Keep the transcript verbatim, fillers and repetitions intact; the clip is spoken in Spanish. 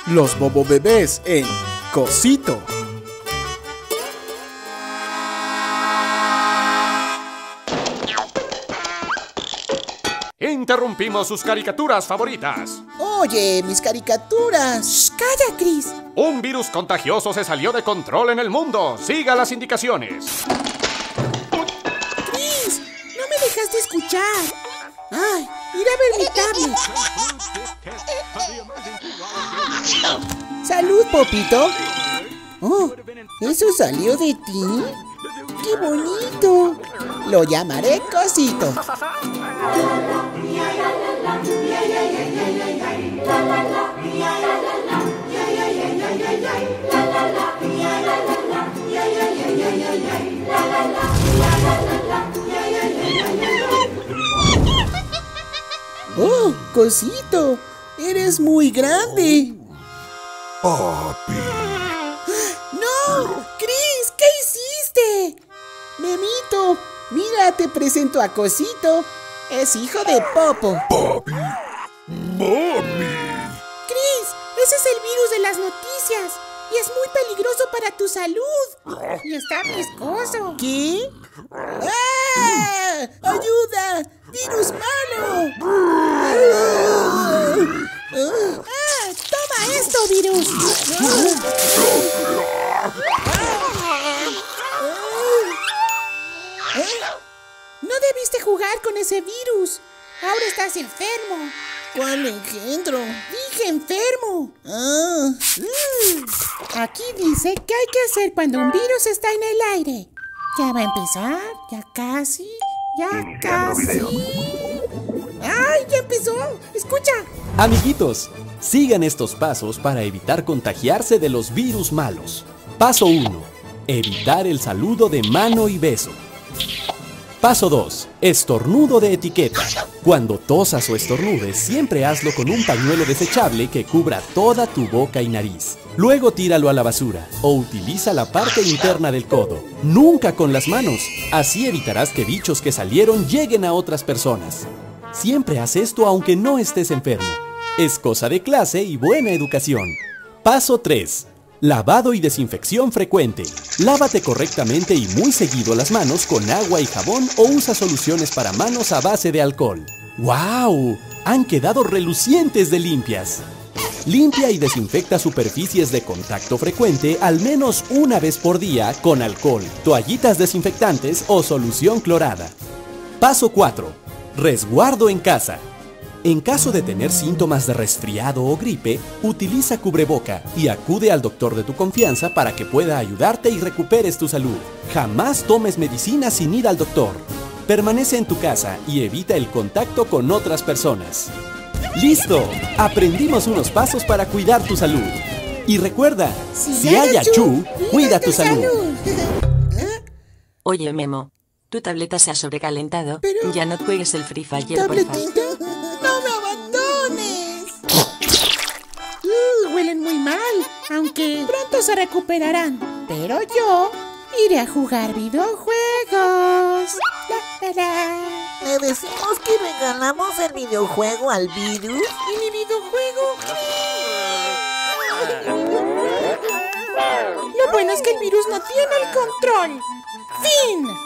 Los Bobo Bebés en Cosito. Interrumpimos sus caricaturas favoritas. Oye, mis caricaturas. Shh, ¡calla, Chris! Un virus contagioso se salió de control en el mundo. Siga las indicaciones. Chris, no me dejaste escuchar. Ay, ir a ver mi tablet. Salud, Popito. Oh, ¿eso salió de ti? ¡Qué bonito! Lo llamaré Cosito. ¡Oh, Cosito! ¡Eres muy grande! Papi. ¡No! ¡Chris! ¿Qué hiciste? Memito, mira, te presento a Cosito. Es hijo de Popo. Papi. Mami. Chris, ese es el virus de las noticias. Y es muy peligroso para tu salud. Y está viscoso. ¿Qué? ¡Ah! ¡Ayuda! ¡Virus malo! ¡Ah! ¡Toma esto, virus! No debiste jugar con ese virus. Ahora estás enfermo. ¿Cuál engendro? Dije enfermo. Ah. Aquí dice qué hay que hacer cuando un virus está en el aire. Ya va a empezar. Ya casi. Ya casi. ¡Ay, ya empezó! ¡Escucha! Amiguitos, sigan estos pasos para evitar contagiarse de los virus malos. Paso uno. Evitar el saludo de mano y beso. Paso dos. Estornudo de etiqueta. Cuando tosas o estornudes, siempre hazlo con un pañuelo desechable que cubra toda tu boca y nariz. Luego tíralo a la basura o utiliza la parte interna del codo. Nunca con las manos. Así evitarás que bichos que salieron lleguen a otras personas. Siempre haz esto aunque no estés enfermo. Es cosa de clase y buena educación. Paso tres. Lavado y desinfección frecuente. Lávate correctamente y muy seguido las manos con agua y jabón o usa soluciones para manos a base de alcohol. ¡Wow! Han quedado relucientes de limpias. Limpia y desinfecta superficies de contacto frecuente al menos una vez por día con alcohol, toallitas desinfectantes o solución clorada. Paso cuatro. Resguardo en casa. En caso de tener síntomas de resfriado o gripe, utiliza cubreboca y acude al doctor de tu confianza para que pueda ayudarte y recuperes tu salud. Jamás tomes medicina sin ir al doctor. Permanece en tu casa y evita el contacto con otras personas. ¡Listo! Aprendimos unos pasos para cuidar tu salud. Y recuerda, si, si hay achú, cuida tu salud. Oye, Memo, tu tableta se ha sobrecalentado. Pero... Ya no juegues el Free Fire, ¿Tabletita? porfa. ¡No me abandones! Uh, huelen muy mal, aunque pronto se recuperarán. Pero yo iré a jugar videojuegos. La, la, la. ¿Le decimos que regalamos el videojuego al virus? ¿Y mi videojuego? Lo bueno es que el virus no tiene el control. ¡Fin!